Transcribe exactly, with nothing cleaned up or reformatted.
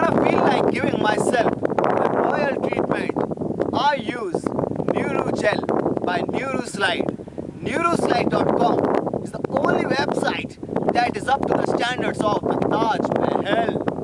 I feel like giving myself a royal treatment, I use Nuru Gel by Nuru Slide. Nuru Slide dot com is the only website that is up to the standards of the Taj Mahal.